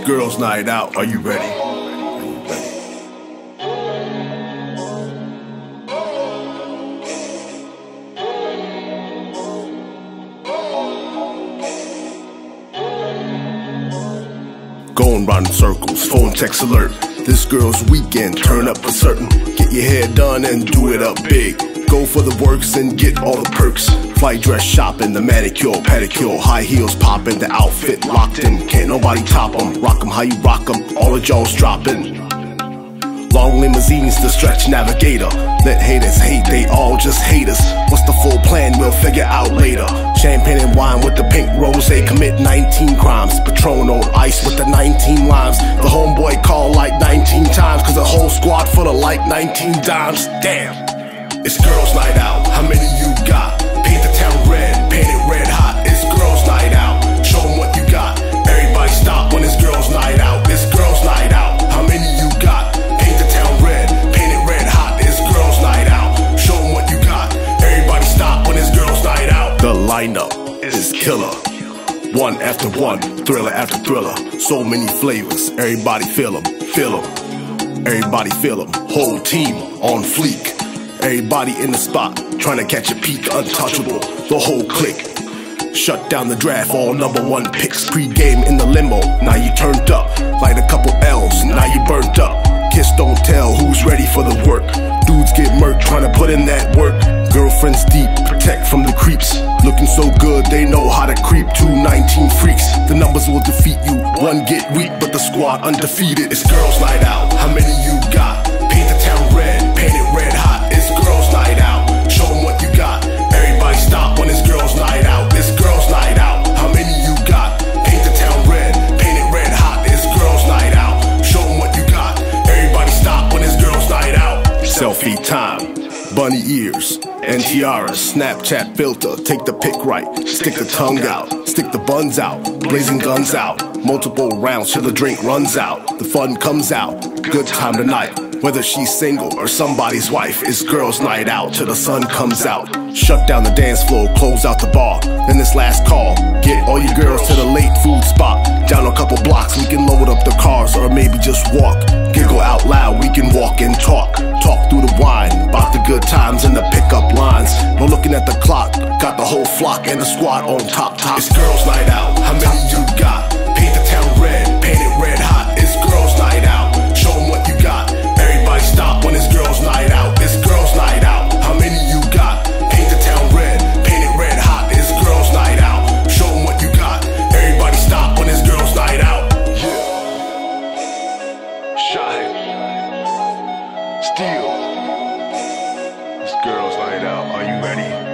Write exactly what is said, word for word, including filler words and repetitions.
girls' night out. Are you ready? Are you ready? Going round in circles, phone text alert. This girl's weekend, turn up for certain. Get your hair done and do it up big. Go for the works and get all the perks. Flight dress shopping, the manicure, pedicure, high heels popping, the outfit locked in. Can't nobody top 'em, rock 'em how you rock 'em, all the jaws dropping. Long limousines, the stretch navigator. Let haters hate, they all just hate us. What's the full plan, we'll figure out later. Champagne and wine with the pink rosé. Commit nineteen crimes, Patron on ice with the nineteen limes. The homeboy called like nineteen times, cause the whole squad full of like nineteen dimes. Damn, it's girls' night out, how many you got? Paint the town red, paint it red hot. It's girls' night out, show 'em what you got. Everybody stop when it's girls' night out. It's girls' night out, how many you got? Paint the town red, paint it red hot. It's girls' night out, show 'em what you got. Everybody stop when it's girls' night out. The lineup is killer, one after one, thriller after thriller. So many flavors, everybody feel 'em, feel 'em. Everybody feel 'em, whole team on fleek. Everybody in the spot, trying to catch a peek, untouchable, the whole clique. Shut down the draft, all number one picks. Pre-game in the limo, now you turned up. Light a couple L's, now you burnt up. Kiss don't tell who's ready for the work. Dudes get murked, trying to put in that work. Girlfriends deep, protect from the creeps. Looking so good, they know how to creep. Two nineteen freaks, the numbers will defeat you. One get weak, but the squad undefeated. It's girls' night out, how many you got? Paint the town red, paint it red hot. It's girls' night out, show 'em what you got. Everybody stop when it's girls' night out. It's girls' night out, how many you got? Paint the town red, paint it red hot. It's girls' night out, show 'em what you got. Everybody stop when it's girls' night out. Selfie time, bunny ears and tiaras, Snapchat filter, take the pic right. Stick the tongue out, stick the buns out, blazing guns out. Multiple rounds till the drink runs out. The fun comes out, good time tonight. Whether she's single or somebody's wife, it's girls' night out till the sun comes out. Shut down the dance floor, close out the bar. Then this last call, get all you girls to the late food spot. Down a couple blocks, we can load up the cars or maybe just walk. Giggle out loud, we can walk and talk. Talk through the wine, about the good times and the pickup lines. No looking at the clock, got the whole flock and the squad on top top. It's girls' night out, how many you got? Paint the town red, paint it red hot. It's girls' night out, show 'em what you got. Everybody stop when it's girls' night out. It's girls' night out, how many you got? Paint the town red, paint it red hot. It's girls' night out, show 'em what you got. Everybody stop when it's girls' night out. Yeah. Shy, Steel. It's girls' night out. Are you ready?